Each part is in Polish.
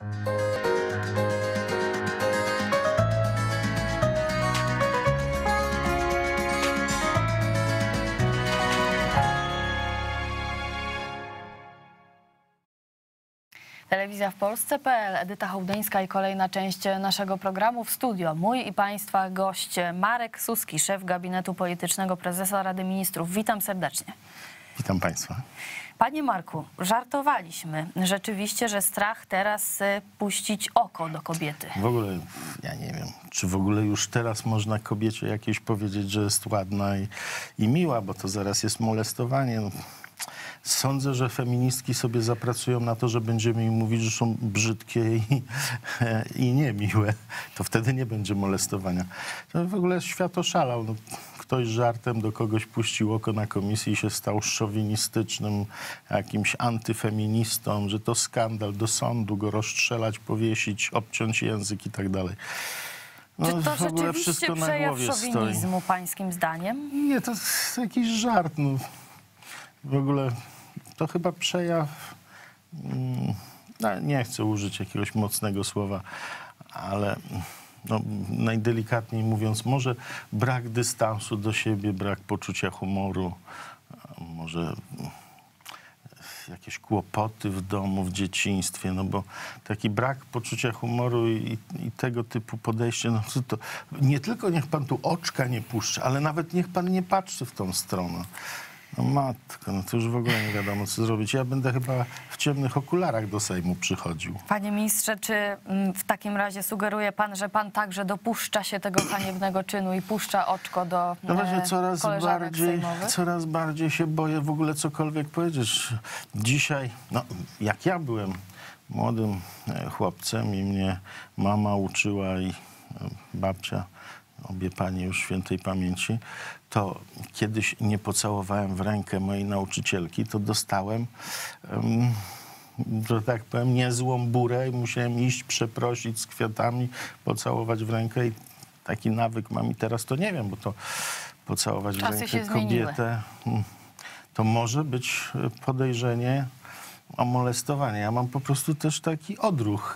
Telewizja w Polsce.pl, Edyta Hołdyńska i kolejna część naszego programu. W studio mój i Państwa gość Marek Suski, szef gabinetu politycznego prezesa Rady Ministrów. Witam serdecznie. Witam Państwa. Panie Marku, żartowaliśmy rzeczywiście, że strach teraz puścić oko do kobiety. W ogóle, ja nie wiem, czy w ogóle już teraz można kobiecie jakieś powiedzieć, że jest ładna i miła, bo to zaraz jest molestowanie. No. Sądzę, że feministki sobie zapracują na to, że będziemy im mówić, że są brzydkie i niemiłe. To wtedy nie będzie molestowania. To w ogóle świat oszalał. No, ktoś żartem do kogoś puścił oko na komisji i się stał szowinistycznym jakimś antyfeministą, że to skandal, do sądu go rozstrzelać, powiesić, obciąć język i tak dalej. No, czy to rzeczywiście przejaw szowinizmu pańskim zdaniem? Nie, to jest jakiś żart. No. W ogóle to chyba przejaw, nie chcę użyć jakiegoś mocnego słowa, ale no, najdelikatniej mówiąc, może brak dystansu do siebie, brak poczucia humoru, może jakieś kłopoty w domu, w dzieciństwie, no bo taki brak poczucia humoru i tego typu podejście, no to nie tylko niech pan tu oczka nie puszcza, ale nawet niech pan nie patrzy w tą stronę. No matko, no to już w ogóle nie wiadomo, co zrobić. Ja będę chyba w ciemnych okularach do Sejmu przychodził. Panie ministrze, czy w takim razie sugeruje pan, że pan także dopuszcza się tego haniebnego czynu i puszcza oczko do no właśnie sejmowych? Coraz bardziej się boję w ogóle cokolwiek powiedzieć. Dzisiaj, no jak ja byłem młodym chłopcem i mnie mama uczyła i babcia, obie panie już świętej pamięci, to kiedyś nie pocałowałem w rękę mojej nauczycielki, to dostałem, że tak powiem, niezłą burę i musiałem iść przeprosić z kwiatami, pocałować w rękę i taki nawyk mam i teraz to nie wiem, bo to pocałować w rękę kobietę, to może być podejrzenie o molestowanie. Ja mam po prostu też taki odruch.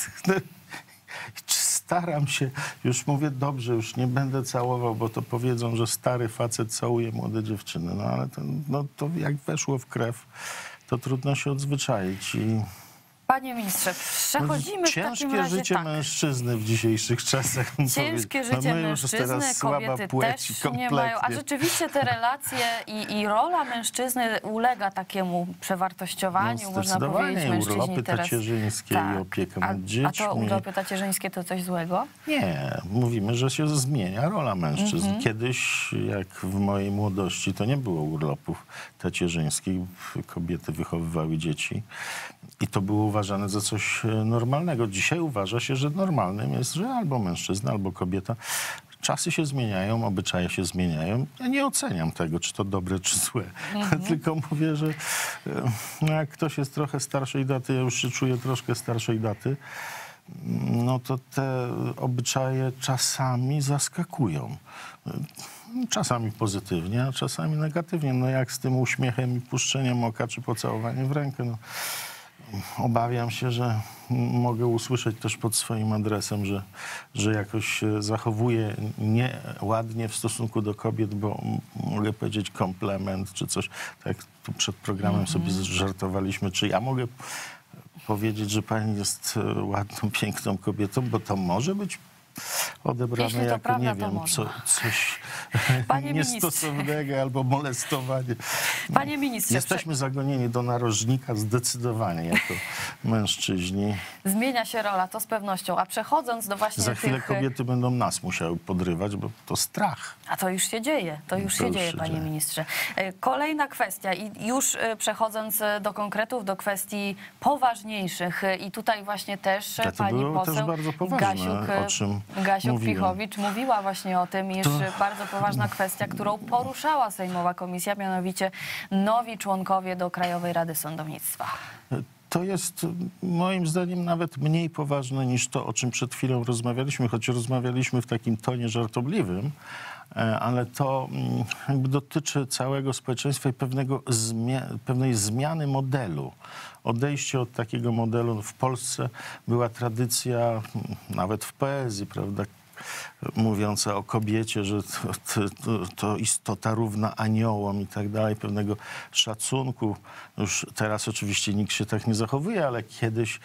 Staram się, już mówię, dobrze, już nie będę całował, bo to powiedzą, że stary facet całuje młode dziewczyny. No ale to jak weszło w krew, to trudno się odzwyczaić. Panie ministrze, przechodzimy w takim razie życie mężczyzny w dzisiejszych czasach. Ciężkie życie mężczyzny, kobiety też nie mają. A rzeczywiście te relacje i rola mężczyzny ulega takiemu przewartościowaniu, można powiedzieć. Mężczyźni urlopy teraz tacierzyńskie i opiekę nad dziećmi. A to urlopy tacierzyńskie to coś złego? Nie, mówimy, że się zmienia rola mężczyzn. Kiedyś, jak w mojej młodości, to nie było urlopów tacierzyńskich. Kobiety wychowywały dzieci i to było uważane za coś normalnego. Dzisiaj uważa się, że normalnym jest, że albo mężczyzna, albo kobieta. Czasy się zmieniają, obyczaje się zmieniają. Ja nie oceniam tego, czy to dobre, czy złe. Tylko mówię, że no jak ktoś jest trochę starszej daty, ja już się czuję troszkę starszej daty, no to te obyczaje czasami zaskakują. Czasami pozytywnie, a czasami negatywnie. No jak z tym uśmiechem i puszczeniem oka, czy pocałowaniem w rękę, no. Obawiam się, że mogę usłyszeć też pod swoim adresem, że jakoś się zachowuję nieładnie w stosunku do kobiet, bo mogę powiedzieć komplement czy coś. Tak jak tu przed programem sobie żartowaliśmy, czy ja mogę powiedzieć, że pani jest ładną, piękną kobietą, bo to może być odebrane jako, prawda, nie wiem, coś niestosownego albo molestowanie. Panie ministrze, jesteśmy zagonieni do narożnika zdecydowanie jako mężczyźni. Zmienia się rola, to z pewnością. A przechodząc do właśnie za chwilę kobiety będą nas musiały podrywać, bo to strach. A to już się dzieje. To już się dzieje, panie ministrze. Kolejna kwestia i już przechodząc do konkretów, do kwestii poważniejszych i tutaj właśnie też pani poseł Gasiuk-Pihowicz mówiła właśnie o tym, iż bardzo poważna kwestia, którą poruszała sejmowa komisja, mianowicie nowi członkowie do Krajowej Rady Sądownictwa. to jest moim zdaniem nawet mniej poważne niż to, o czym przed chwilą rozmawialiśmy, choć rozmawialiśmy w takim tonie żartobliwym, ale to jakby dotyczy całego społeczeństwa i pewnej zmiany modelu. Odejście od takiego modelu. W Polsce była tradycja, nawet w poezji, prawda, mówiąca o kobiecie, że to istota równa aniołom i tak dalej, pewnego szacunku. Już teraz oczywiście nikt się tak nie zachowuje, ale kiedyś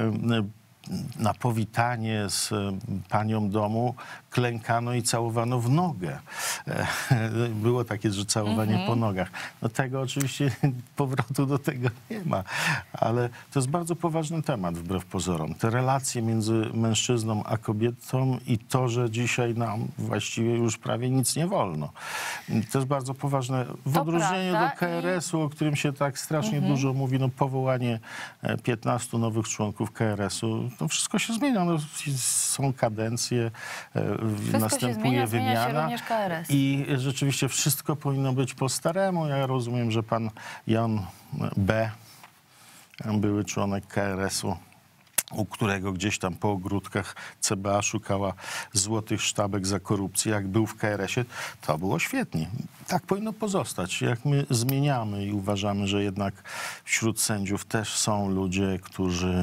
na powitanie z panią domu klękano i całowano w nogę. Było takie, że całowanie po nogach. No tego oczywiście, powrotu do tego nie ma. Ale to jest bardzo poważny temat, wbrew pozorom. Te relacje między mężczyzną a kobietą i to, że dzisiaj nam właściwie już prawie nic nie wolno. To jest bardzo poważne. W odróżnieniu do KRS-u, o którym się tak strasznie dużo mówi, no powołanie 15 nowych członków KRS-u, no wszystko się zmienia. No, są kadencje, następuje wymiana i rzeczywiście wszystko powinno być po staremu. Ja rozumiem, że pan Jan B., były członek KRS-u, u którego gdzieś tam po ogródkach CBA szukała złotych sztabek za korupcję, jak był w KRS-ie, to było świetnie. Tak powinno pozostać. Jak my zmieniamy i uważamy, że jednak wśród sędziów też są ludzie, którzy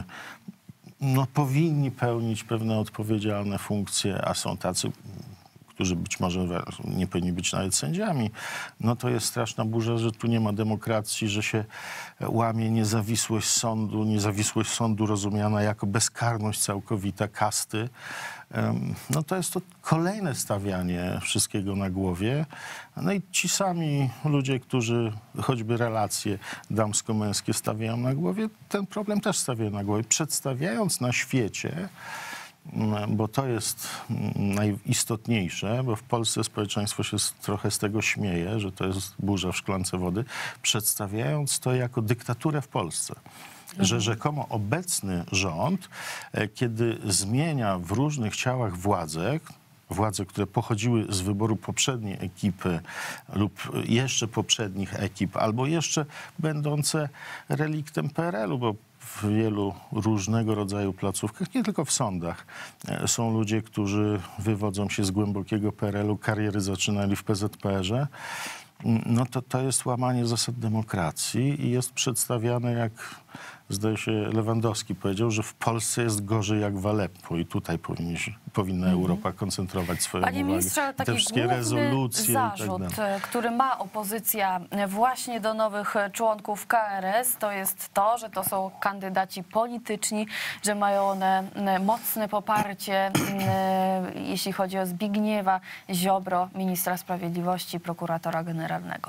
powinni pełnić pewne odpowiedzialne funkcje, a są tacy, którzy być może nie powinni być nawet sędziami, no to jest straszna burza, że tu nie ma demokracji, że się łamie niezawisłość sądu rozumiana jako bezkarność całkowita kasty. No to jest to kolejne stawianie wszystkiego na głowie. No i ci sami ludzie, którzy choćby relacje damsko-męskie stawiają na głowie, ten problem też stawiają na głowie. Przedstawiając na świecie, bo to jest najistotniejsze, bo w Polsce społeczeństwo się trochę z tego śmieje, że to jest burza w szklance wody, przedstawiając to jako dyktaturę w Polsce. Że rzekomo obecny rząd, kiedy zmienia w różnych ciałach władze, które pochodziły z wyboru poprzedniej ekipy lub jeszcze poprzednich ekip, albo jeszcze będące reliktem PRL-u, bo w wielu różnego rodzaju placówkach, nie tylko w sądach, są ludzie, którzy wywodzą się z głębokiego PRL-u, kariery zaczynali w PZPR-ze. No to jest łamanie zasad demokracji i jest przedstawiane, jak zdaje się Lewandowski powiedział, że w Polsce jest gorzej jak w Aleppo i tutaj powinna Europa koncentrować swoją Panie uwagę. Ministrze, taki te wszystkie główny rezolucje zarzut, i tak dalej. który ma opozycja właśnie do nowych członków KRS, to jest to, że to są kandydaci polityczni, że mają one mocne poparcie, jeśli chodzi o Zbigniewa Ziobro, ministra sprawiedliwości, prokuratora generalnego.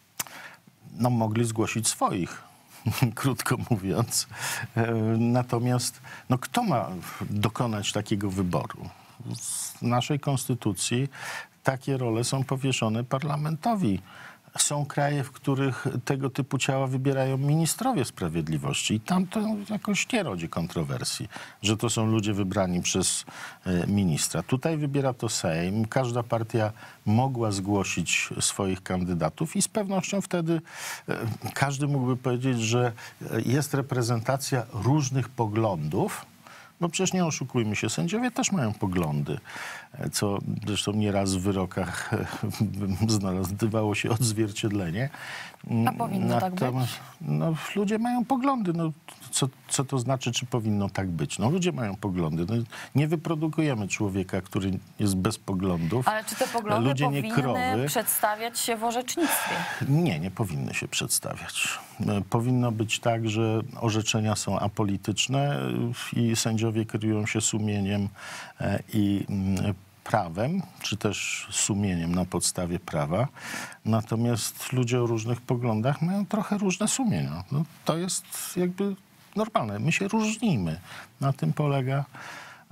No mogli zgłosić swoich. Krótko mówiąc. Natomiast kto ma dokonać takiego wyboru? Z naszej konstytucji takie role są powierzone parlamentowi. Są kraje, w których tego typu ciała wybierają ministrowie sprawiedliwości i tam to jakoś nie rodzi kontrowersji, że to są ludzie wybrani przez ministra. Tutaj wybiera to Sejm. Każda partia mogła zgłosić swoich kandydatów i z pewnością wtedy każdy mógłby powiedzieć, że jest reprezentacja różnych poglądów. Bo przecież nie oszukujmy się, sędziowie też mają poglądy, co zresztą nieraz w wyrokach znajdowało się odzwierciedlenie. A powinno tak być? Ludzie mają poglądy. Co to znaczy, czy powinno tak być? Ludzie mają poglądy. Nie wyprodukujemy człowieka, który jest bez poglądów. Ale czy te poglądy powinny przedstawiać się w orzecznictwie? Nie powinny się przedstawiać. Powinno być tak, że orzeczenia są apolityczne i sędziowie kierują się sumieniem i prawem, czy też sumieniem na podstawie prawa. Natomiast ludzie o różnych poglądach mają trochę różne sumienia. To jest jakby normalne. My się różnimy. Na tym polega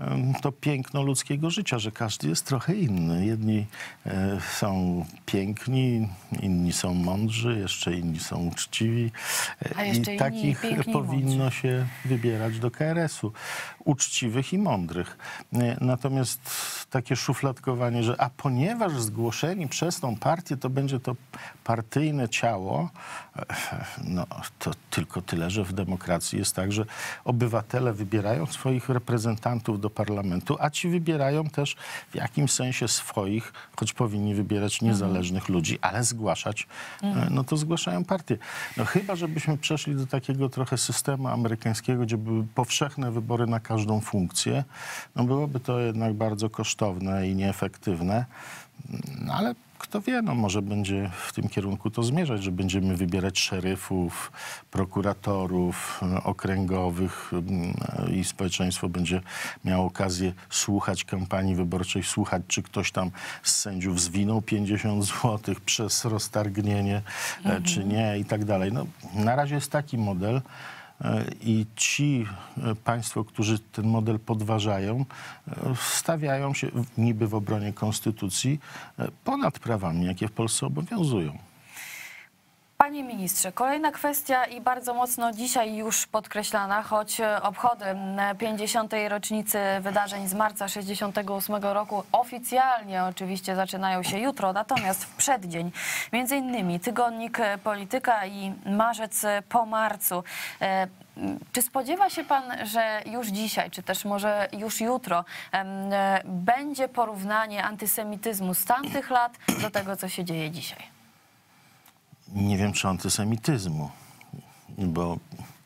to piękno ludzkiego życia, że każdy jest trochę inny. Jedni są piękni, inni są mądrzy, jeszcze inni są uczciwi. A jeszcze I inni takich piękni i powinno się wybierać do KRS-u. Uczciwych i mądrych. Natomiast takie szufladkowanie, że ponieważ zgłoszeni przez tą partię, to będzie to partyjne ciało, no to tylko tyle, że w demokracji jest tak, że obywatele wybierają swoich reprezentantów do parlamentu, a ci wybierają też w jakimś sensie swoich, choć powinni wybierać niezależnych ludzi, ale zgłaszać, no to zgłaszają partie. No chyba, żebyśmy przeszli do takiego trochę systemu amerykańskiego, gdzie były powszechne wybory na każdą funkcję, no byłoby to jednak bardzo kosztowne i nieefektywne, no ale kto wie, no może będzie w tym kierunku to zmierzać, że będziemy wybierać szeryfów, prokuratorów okręgowych i społeczeństwo będzie miało okazję słuchać kampanii wyborczej, słuchać, czy ktoś tam z sędziów zwinął 50 zł przez roztargnienie, czy nie i tak dalej. No, na razie jest taki model. I ci państwo, którzy ten model podważają, stawiają się niby w obronie konstytucji ponad prawami, jakie w Polsce obowiązują. Panie ministrze, kolejna kwestia i bardzo mocno dzisiaj już podkreślana, choć obchody 50. rocznicy wydarzeń z marca 1968 roku oficjalnie oczywiście zaczynają się jutro, natomiast w przeddzień między innymi tygodnik Polityka i Marzec po marcu. Czy spodziewa się pan, że już dzisiaj, czy też może już jutro będzie porównanie antysemityzmu z tamtych lat do tego, co się dzieje dzisiaj? Nie wiem, czy antysemityzmu, bo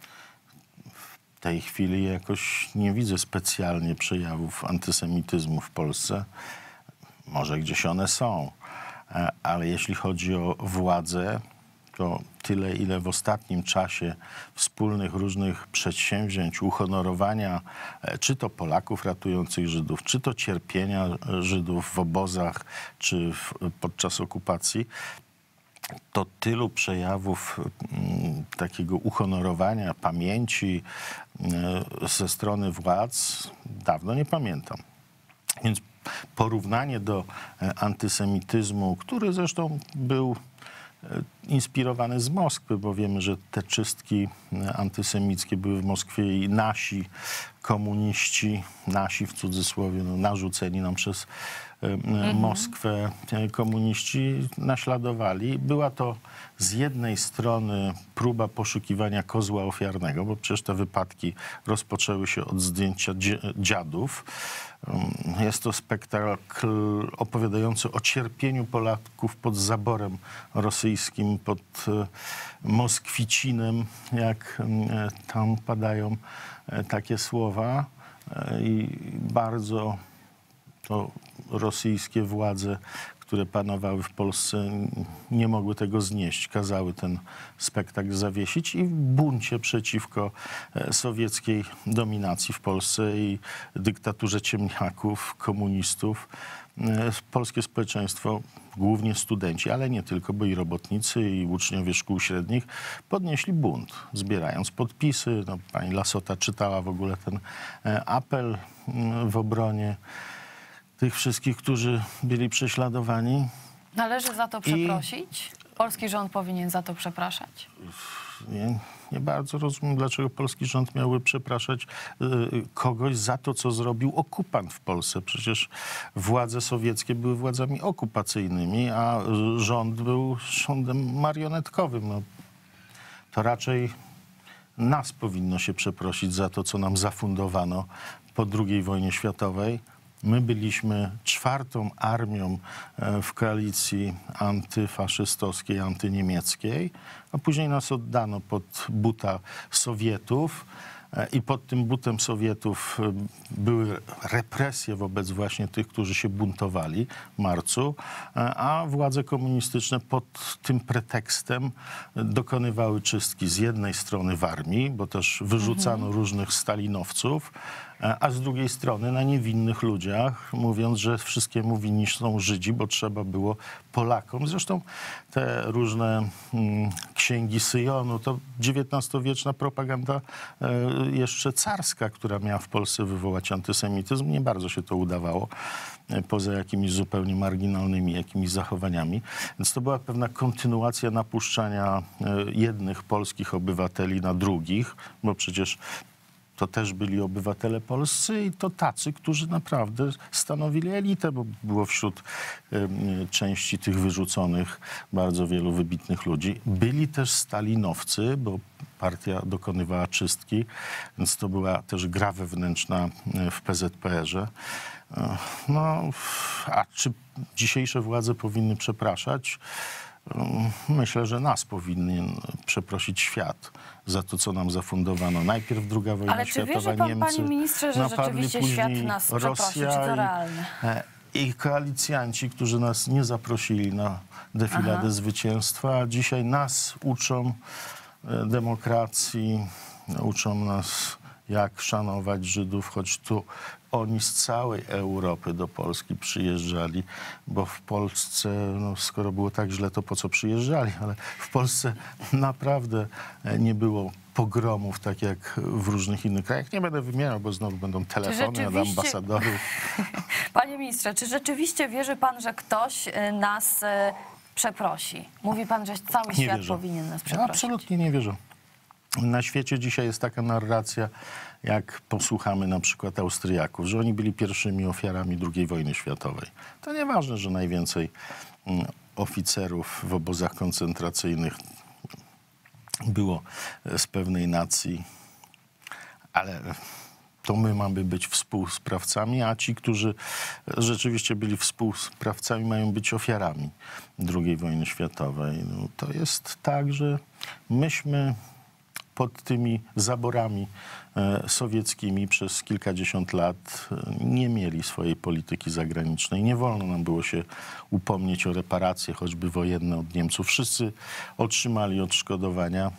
w tej chwili jakoś nie widzę specjalnie przejawów antysemityzmu w Polsce. Może gdzieś one są, ale jeśli chodzi o władzę, to tyle, ile w ostatnim czasie wspólnych różnych przedsięwzięć, uhonorowania, czy to Polaków ratujących Żydów, czy to cierpienia Żydów w obozach, czy podczas okupacji, to tylu przejawów takiego uhonorowania, pamięci ze strony władz dawno nie pamiętam. Więc porównanie do antysemityzmu, który zresztą był inspirowany z Moskwy, bo wiemy, że te czystki antysemickie były w Moskwie i nasi komuniści, nasi w cudzysłowie, no, narzuceni nam przez Moskwę komuniści naśladowali. Była to z jednej strony próba poszukiwania kozła ofiarnego, bo przecież te wypadki rozpoczęły się od zdjęcia dziadów. Jest to spektakl opowiadający o cierpieniu Polaków pod zaborem rosyjskim, pod Moskwicinem, jak tam padają takie słowa. I bardzo to rosyjskie władze, które panowały w Polsce, nie mogły tego znieść. Kazały ten spektakl zawiesić i w buncie przeciwko sowieckiej dominacji w Polsce i dyktaturze ciemniaków, komunistów, polskie społeczeństwo, głównie studenci, ale nie tylko, bo i robotnicy, i uczniowie szkół średnich podnieśli bunt, zbierając podpisy. No, pani Lassota czytała w ogóle ten apel w obronie tych wszystkich, którzy byli prześladowani. Należy za to przeprosić? Polski rząd powinien za to przepraszać? Nie bardzo rozumiem, dlaczego polski rząd miałby przepraszać kogoś za to, co zrobił okupant w Polsce. Przecież władze sowieckie były władzami okupacyjnymi, a rząd był rządem marionetkowym. No, to raczej nas powinno się przeprosić za to, co nam zafundowano po II wojnie światowej. My byliśmy czwartą armią w koalicji antyfaszystowskiej, antyniemieckiej, a później nas oddano pod buta Sowietów i pod tym butem Sowietów były represje wobec właśnie tych, którzy się buntowali w marcu, a władze komunistyczne pod tym pretekstem dokonywały czystki z jednej strony w armii, bo też wyrzucano różnych stalinowców, a z drugiej strony na niewinnych ludziach, mówiąc, że wszystkiemu winni są Żydzi, bo trzeba było Polakom. Zresztą te różne księgi Syjonu, to XIX-wieczna propaganda jeszcze carska, która miała w Polsce wywołać antysemityzm. Nie bardzo się to udawało, poza jakimiś zupełnie marginalnymi jakimiś zachowaniami. Więc to była pewna kontynuacja napuszczania jednych polskich obywateli na drugich, bo przecież to też byli obywatele polscy i to tacy, którzy naprawdę stanowili elitę, bo było wśród części tych wyrzuconych bardzo wielu wybitnych ludzi. Byli też stalinowcy, bo partia dokonywała czystki, więc to była też gra wewnętrzna w PZPR-ze. No, a czy dzisiejsze władze powinny przepraszać? Myślę, że nas powinien przeprosić świat za to, co nam zafundowano. Najpierw II wojna Ale czy światowa, wierzy pan, Niemcy panie ministrze, że napadli, rzeczywiście świat później nas przeprosi? Czy Rosja to realne? i koalicjanci, którzy nas nie zaprosili na defiladę zwycięstwa, a dzisiaj nas uczą demokracji, uczą nas, jak szanować Żydów, choć tu oni z całej Europy do Polski przyjeżdżali, bo w Polsce, no, skoro było tak źle, to po co przyjeżdżali, ale w Polsce naprawdę nie było pogromów, tak jak w różnych innych krajach. Nie będę wymieniał, bo znowu będą telefony od ambasadorów. Panie ministrze, czy rzeczywiście wierzy pan, że ktoś nas przeprosi? Mówi pan, że cały świat powinien nas przeprosić. Ja absolutnie nie wierzę. Na świecie dzisiaj jest taka narracja, jak posłuchamy na przykład Austriaków, że oni byli pierwszymi ofiarami II wojny światowej. To nieważne, że najwięcej oficerów w obozach koncentracyjnych było z pewnej nacji, ale to my mamy być współsprawcami, a ci, którzy rzeczywiście byli współsprawcami, mają być ofiarami II wojny światowej. No, to jest tak, że myśmy pod tymi zaborami sowieckimi przez kilkadziesiąt lat nie mieli swojej polityki zagranicznej. Nie wolno nam było się upomnieć o reparacje, choćby wojenne od Niemców. Wszyscy otrzymali odszkodowania.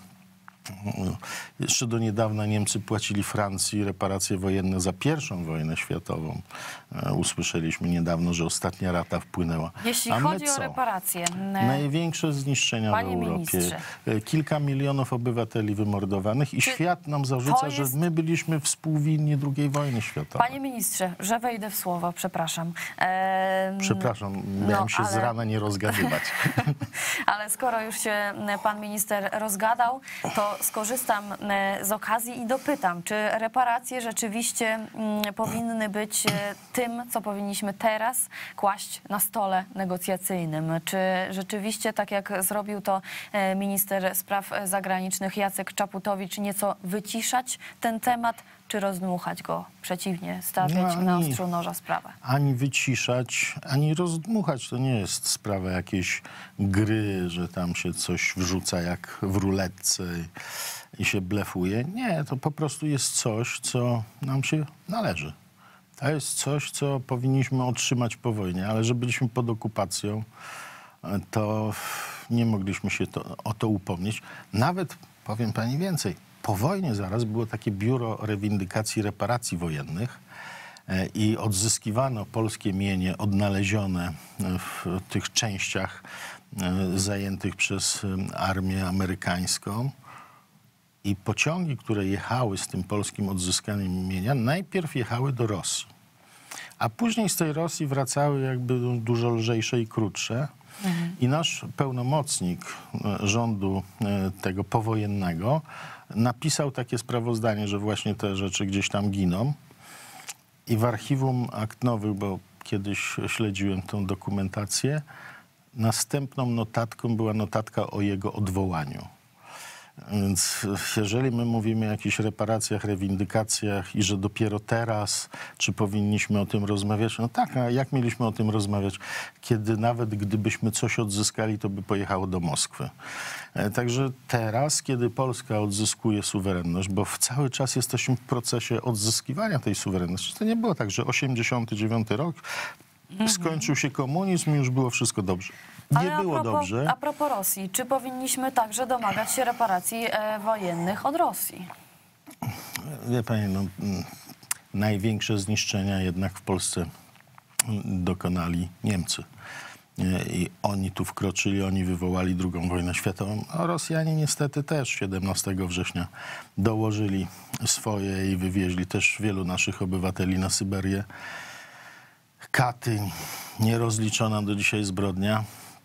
Jeszcze do niedawna Niemcy płacili Francji reparacje wojenne za I wojnę światową. Usłyszeliśmy niedawno, że ostatnia rata wpłynęła. Jeśli chodzi o reparacje... Największe zniszczenia w Europie. Ministrze. Kilka milionów obywateli wymordowanych i świat nam zarzuca, że my byliśmy współwinni II wojny światowej. Panie ministrze, że wejdę w słowo, przepraszam. Przepraszam, miałem się z rana nie rozgadywać. Ale skoro już się pan minister rozgadał, to skorzystam z okazji i dopytam, czy reparacje rzeczywiście powinny być tym, co powinniśmy teraz kłaść na stole negocjacyjnym? Czy rzeczywiście, tak jak zrobił to minister spraw zagranicznych Jacek Czaputowicz, nieco wyciszać ten temat, czy rozdmuchać go? Przeciwnie, stawiać na ostrzu noża sprawę. Ani wyciszać, ani rozdmuchać. To nie jest sprawa jakiejś gry, że tam się coś wrzuca jak w ruletce i się blefuje. Nie, to po prostu jest coś, co nam się należy. To jest coś, co powinniśmy otrzymać po wojnie, ale że byliśmy pod okupacją, to nie mogliśmy się o to upomnieć. Nawet, powiem pani więcej, po wojnie zaraz było takie biuro rewindykacji reparacji wojennych i odzyskiwano polskie mienie odnalezione w tych częściach zajętych przez armię amerykańską. I pociągi, które jechały z tym polskim odzyskaniem mienia, najpierw jechały do Rosji, a później z tej Rosji wracały jakby dużo lżejsze i krótsze. I nasz pełnomocnik rządu tego powojennego napisał takie sprawozdanie, że właśnie te rzeczy gdzieś tam giną. I w archiwum akt nowych, bo kiedyś śledziłem tą dokumentację, następną notatką była notatka o jego odwołaniu. Więc jeżeli my mówimy o jakichś reparacjach, rewindykacjach i że dopiero teraz, czy powinniśmy o tym rozmawiać? No tak, a jak mieliśmy o tym rozmawiać, kiedy nawet gdybyśmy coś odzyskali, to by pojechało do Moskwy. Także teraz, kiedy Polska odzyskuje suwerenność, bo cały czas jesteśmy w procesie odzyskiwania tej suwerenności. To nie było tak, że 89 rok, skończył się komunizm i już było wszystko dobrze. Nie było dobrze. A propos Rosji, czy powinniśmy także domagać się reparacji wojennych od Rosji? Wie pani, no, największe zniszczenia jednak w Polsce dokonali Niemcy. I oni tu wkroczyli, oni wywołali II wojnę światową, a Rosjanie niestety też 17 września dołożyli swoje i wywieźli też wielu naszych obywateli na Syberię. Katyń, nierozliczona do dzisiaj zbrodnia,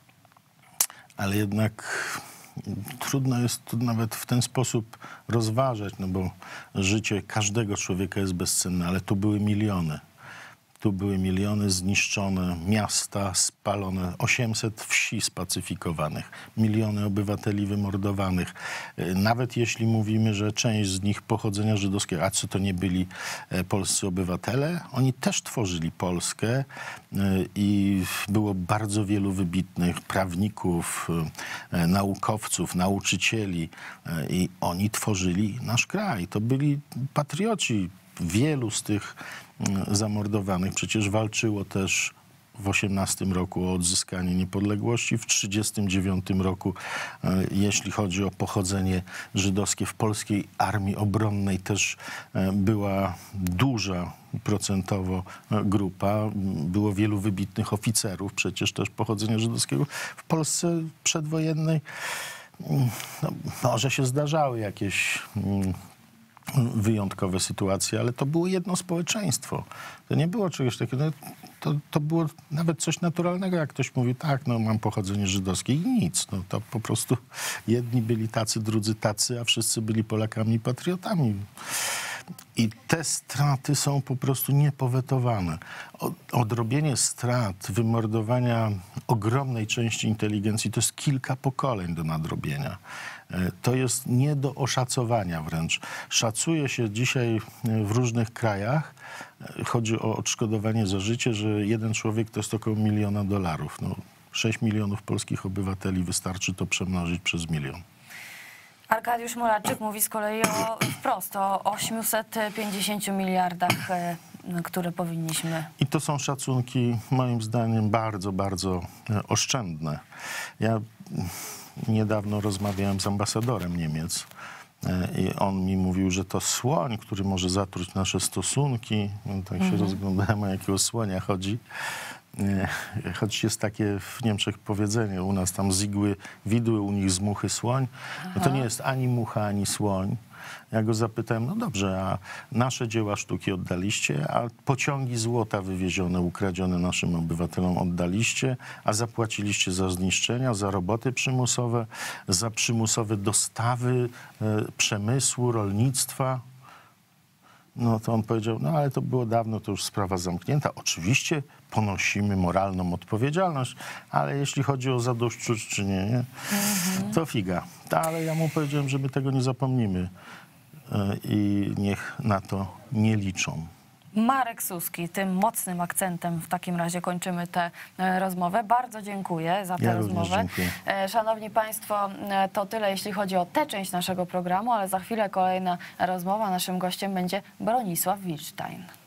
ale jednak trudno jest tu nawet w ten sposób rozważać, no bo życie każdego człowieka jest bezcenne, ale tu były miliony. Tu były miliony zniszczone, miasta spalone, 800 wsi spacyfikowanych, miliony obywateli wymordowanych. Nawet jeśli mówimy, że część z nich pochodzenia żydowskiego, a co to nie byli polscy obywatele, oni też tworzyli Polskę i było bardzo wielu wybitnych prawników, naukowców, nauczycieli i oni tworzyli nasz kraj. To byli patrioci. Wielu z tych zamordowanych przecież walczyło też w 18 roku o odzyskanie niepodległości, w 39 roku, jeśli chodzi o pochodzenie żydowskie, w polskiej armii obronnej też była duża procentowo grupa. Było wielu wybitnych oficerów, przecież też pochodzenia żydowskiego. W Polsce przedwojennej no, może się zdarzały jakieś wyjątkowe sytuacje, ale to było jedno społeczeństwo. To nie było czegoś takiego, to było nawet coś naturalnego, jak ktoś mówi, tak, no mam pochodzenie żydowskie i nic. No, to po prostu jedni byli tacy, drudzy tacy, a wszyscy byli Polakami i patriotami. I te straty są po prostu niepowetowane. Odrobienie strat, wymordowania ogromnej części inteligencji to jest kilka pokoleń do nadrobienia. To jest nie do oszacowania wręcz. Szacuje się dzisiaj w różnych krajach, chodzi o odszkodowanie za życie, że jeden człowiek to jest około $1 miliona. No, 6 milionów polskich obywateli, wystarczy to przemnożyć przez 1 milion. Arkadiusz Mularczyk mówi z kolei wprost o 850 miliardach, które powinniśmy... I to są szacunki, moim zdaniem, bardzo, bardzo oszczędne. Ja niedawno rozmawiałem z ambasadorem Niemiec i on mi mówił, że to słoń, który może zatruć nasze stosunki. No, tak się rozglądałem, o jakiego słonia chodzi. Choć jest takie w Niemczech powiedzenie, u nas tam z igły widły, u nich z muchy słoń. No to nie jest ani mucha, ani słoń. Ja go zapytałem, no dobrze, a nasze dzieła sztuki oddaliście, a pociągi złota wywiezione, ukradzione naszym obywatelom oddaliście, a zapłaciliście za zniszczenia, za roboty przymusowe, za przymusowe dostawy przemysłu, rolnictwa. No to on powiedział, no ale to było dawno, to już sprawa zamknięta. Oczywiście ponosimy moralną odpowiedzialność, ale jeśli chodzi o zadośćuczynienie, to figa. Ale ja mu powiedziałem, że my tego nie zapomnimy i niech na to nie liczą. Marek Suski, tym mocnym akcentem w takim razie kończymy tę rozmowę. Bardzo dziękuję za tę rozmowę. Dziękuję. Szanowni Państwo, to tyle, jeśli chodzi o tę część naszego programu, ale za chwilę kolejna rozmowa. Naszym gościem będzie Bronisław Wilczstein.